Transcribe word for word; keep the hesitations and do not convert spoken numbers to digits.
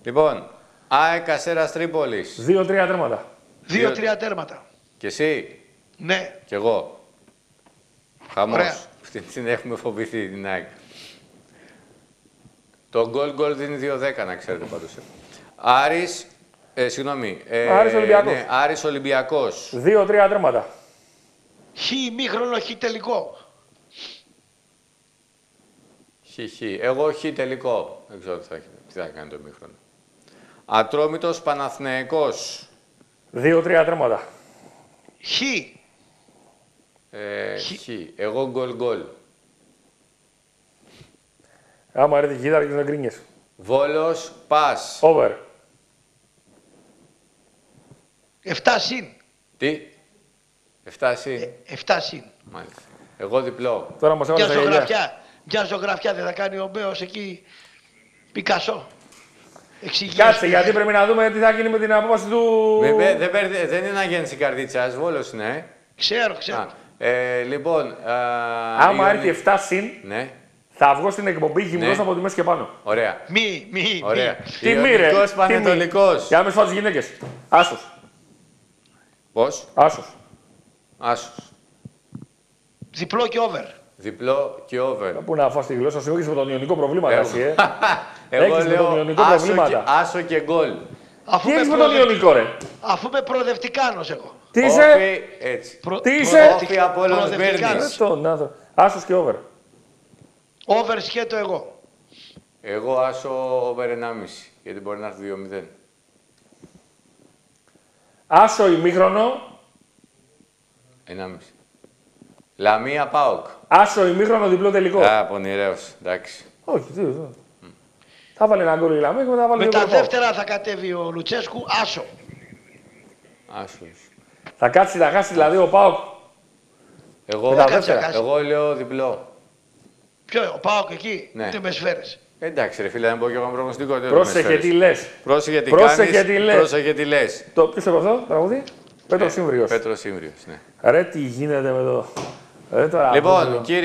Λοιπόν, ΑΕΚ Αστέρας Τρίπολης. δύο τρία τέρματα. δύο τρία τέρματα. Και εσύ. Ναι. Κι εγώ. Χαμός. Ωραία. Αυτή την έχουμε φοβηθεί την ΑΕΚ. Το γκολ γκολ δίνει δύο δέκα, να ξέρετε πάντως. Άρης, ε, συγγνώμη. Ε, Άρης Ολυμπιακός. Ναι, Άρης Ολυμπιακός. δύο τρία τέρματα. Χ ημίχρονο, χ τελικό. Χ, χ. Εγώ χ τελικό. Δεν ξέρω τι θα, τι θα κάνει το ημίχρονο. Ατρόμητος Παναθηναϊκός. δύο τρία τέρματα. Χ. Ε, Χ. χ. Εγώ γκολ γκολ. Άμα έρθει η κοίταρα και δεν γκρίνιες. Βόλος Πας. Over. επτά συν. Τι. εφτά συν. Ε, επτά συν. Μάλιστα. Εγώ διπλό. Τώρα μας Μια έβαλε τα γελιά. ζωγραφιά. Μια ζωγραφιά δεν θα κάνει ο Μπέος εκεί. Πικασό. Εξηγεί. Κάτσε, γιατί πρέπει να δούμε τι θα γίνει με την απόφαση του. Με, με, δεν, παίρνει- δεν είναι αγέννηση καρδίτσας, Βόλος είναι, ε. Ξέρω, ξέρω. Α, ε, λοιπόν, α, Άμα Ιωνί- έρθει επτά συν, Ναι, θα βγω στην εκπομπή γυμνός Ναι. από τη μέση και πάνω. ωραία. Μη, μη, Ωραία. μη. Τι μη ρε. Ιωνικός τι μη. Πανετολικός. Για να μην σου φάω τις γυναίκες. Άσος. Πώς, Άσος. άσος. Διπλό και over. Διπλό και over. Πού να φας τη γλώσσα σου, έχεις με τον ιονικό προβλήματα εσύ, ε. Εγώ Έχεις με τον λέω Ιωνικό άσο και, προβλήματα. άσο και γκολ. Αφού Τι είμαι, έχεις με τον προοδευ... ιονικό ρε. Αφού είμαι προοδευτικάνος εγώ. Τι είσαι. Όφι, έτσι. Προ... Τι είσαι? προοδευτικ- Όφι Απόλλωνας προοδευτικάνος. Μπέρνης. Τον άνθρωπο. Άσος και over. Over σκέτο εγώ. Εγώ άσο over ενάμιση, γιατί μπορεί να έρθει δύο μηδέν. Άσο ημίχρονο. ενάμιση. Λαμία Πάοκ. Άσο ημίχρονο διπλό τελικό. Α, πονηρέως, εντάξει. Όχι, τι. τι. Θα βάλει ένα γκολ η Λαμία και μετά θα βάλει Με δύο τα γκολ ο Πάοκ. δεύτερα θα κατέβει ο Λουτσέσκου άσο. Άσος. Θα κάτσει να χάσει δηλαδή ο Πάοκ. Εγώ, Με τα κάτσε, δεύτερα. κάτσε. εγώ λέω διπλό. Ποιο, ο Πάοκ εκεί. Ναι. Τι με σφαίρες. Εντάξει ρε φίλε, να πω και εγώ προγνωστικό. τι Πρόσεχε με τι σφαίρες. λες. Πρόσεχε τι Πρόσεχε κάνεις, τι λες. πρόσεχε τι λες. Το ποιος το αυτό, τραγούδι. Πέτρος Σύμβριος. Πέτρος Σύμβριος, ναι. Ρε τι γίνεται με το. Ρε τώρα. Λοιπόν, αυτό το- κύριε.